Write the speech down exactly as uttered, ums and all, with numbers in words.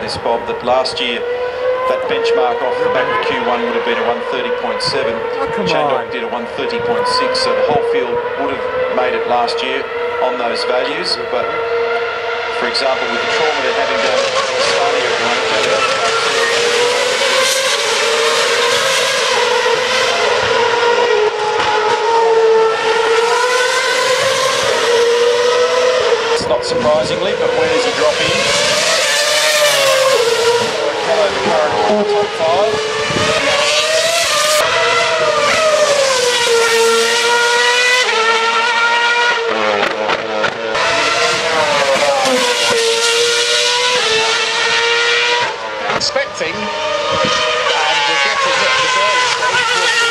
this, Bob, that last year that benchmark off the back of Q one would have been a one thirty point seven. Oh, come Chandok on. did a one thirty point six, so the whole field would have made it last year on those values. But, for example, with the trauma they're having down at Australia at the moment, it's not surprisingly, but where does he drop in? Hello, the current top five. Expecting and getting hit this early stage.